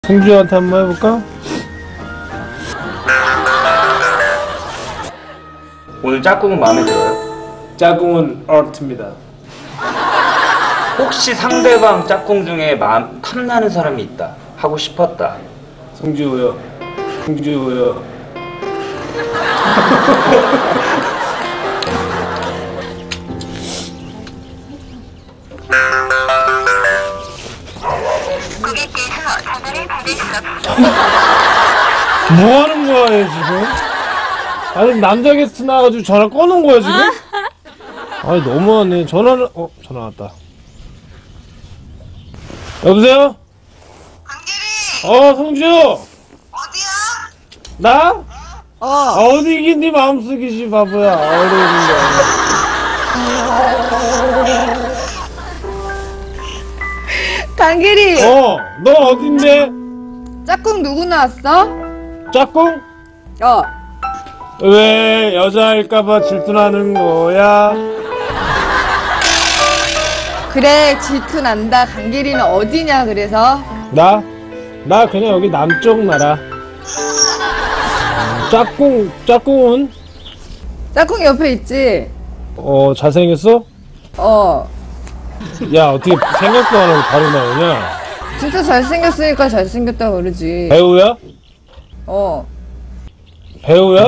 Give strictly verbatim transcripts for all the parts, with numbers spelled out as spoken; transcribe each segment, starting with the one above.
승주한테 한번 해볼까? 오늘 짝꿍은 마음에 들어요? 짝꿍은 아트입니다. 혹시 상대방 짝꿍 중에 마음 탐나는 사람이 있다 하고 싶었다. 승주요. 승주요. 고객께서 전화를 받을 수 없습니다. 뭐 하는 거야, 얘 지금? 아니, 남자 게스트 나와가지고 전화 꺼놓은 거야, 지금? 아니, 너무하네. 전화를, 어, 전화 왔다. 여보세요? 강길이 어, 성주! 어디야? 나? 어. 아, 어디 이긴 네 마음속이지, 바보야. 어디 있는데. 강길이! 어, 너 어딘데? 짝꿍 누구 나왔어? 짝꿍? 어. 왜 여자일까봐 질투나는 거야? 그래, 질투 난다. 강길이는 어디냐, 그래서? 나? 나 그냥 여기 남쪽 나라. 짝꿍, 짝꿍은? 짝꿍 옆에 있지? 어, 잘생겼어? 어. 야, 어떻게 생각도 안 하고 바로 나오냐? 진짜 잘생겼으니까 잘생겼다고 그러지. 배우야? 어. 배우야?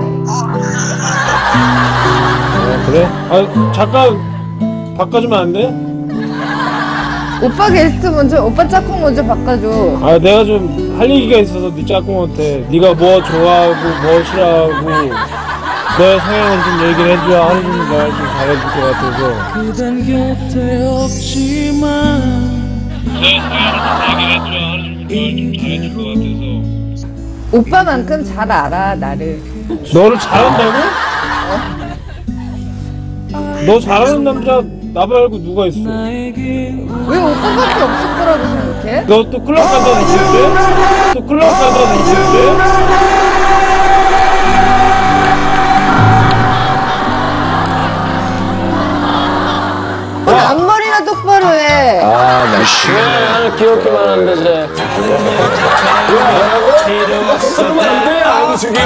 어, 그래? 아, 잠깐 바꿔주면 안 돼? 오빠 게스트 먼저, 오빠 짝꿍 먼저 바꿔줘. 아, 내가 좀 할 얘기가 있어서 네 짝꿍한테 네가 뭐 좋아하고 뭐 싫어하고 너의 성향은 좀 얘기를 해줘야 하루 종일 내가 좀 잘해줄 것 같아서. 그댄 곁에 없지만 너의 성향은 좀 얘기를 해줘야 하루 종일 내가 좀 잘해줄 것 같아서. 오빠만큼 잘 알아, 나를. 너를 잘한다고? 너 잘하는 남자 나 말고 누가 있어? 왜 오빠밖에 없을 거라고 생각해? 너 또 클럽 간다 느끼는데? 또 클럽 간다 느끼는데? 너 앞머리나 똑바로 해. 아, 나 왜 나는 귀엽기만 한데, 쟤. 그러면 안 돼, 안숙이야.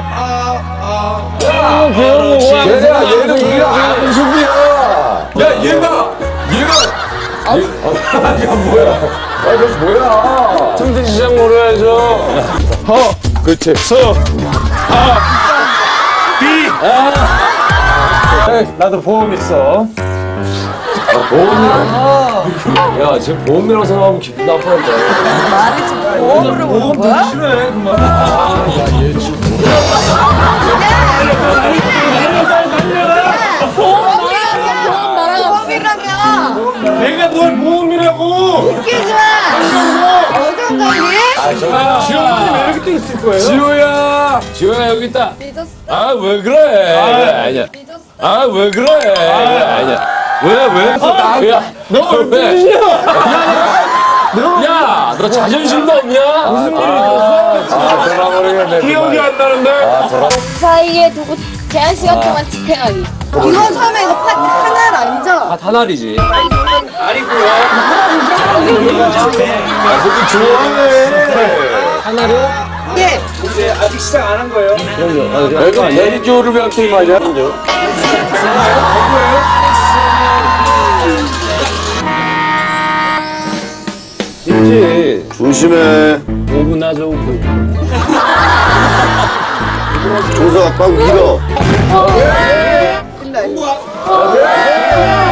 야, 귀여운 거 얘들아, 얘는 우리가 안숙이야. 야, 얘가, 얘가. 아, 야, 뭐야. 아, 이거 뭐야. 틈새 시작 노려야죠. 허. 그렇지. 서. 아. 비. 아. 나도 보험 있어. 아, 보험이라. 야, 지금 보험이라고 생각하면 기분 나쁘는데. 말이 지금 보험으로 오는 거야? 싫어해, 그만. 아, 야, 얘 지금. 보험이라며! 내가 뭘 보험이라고! 웃기지 마! 어정관리? 아, 지호님 왜 이렇게 또 있을 거예요? 지호야! 지호야, 여기 있다. 삐졌어? 아, 왜 그래? 아, 아니야. 삐졌어? 아, 왜 그래? 아니야. 왜, 왜? 아, 야, 너 왜? 삐지냐? 야, 너 자존심도 없냐? 무슨 일이 있었어? 아, 돌아버리겠네. 기억이 안 나는데? 아, 돌아. 사이에 두고 제한 시간 동안 집행하기. 이거 처음에 이거 파 하나를 앉아. 아, 다날이지. 아니고요. 아, 그거 좋아하네. 하나를? 예. 이제 아직 시작 안 한 거예요. 내가 매니저를 왜 게임 하냐? 있지. 조심해. 오구나, 저 오구. 조사 꽉 밀어. 끝나.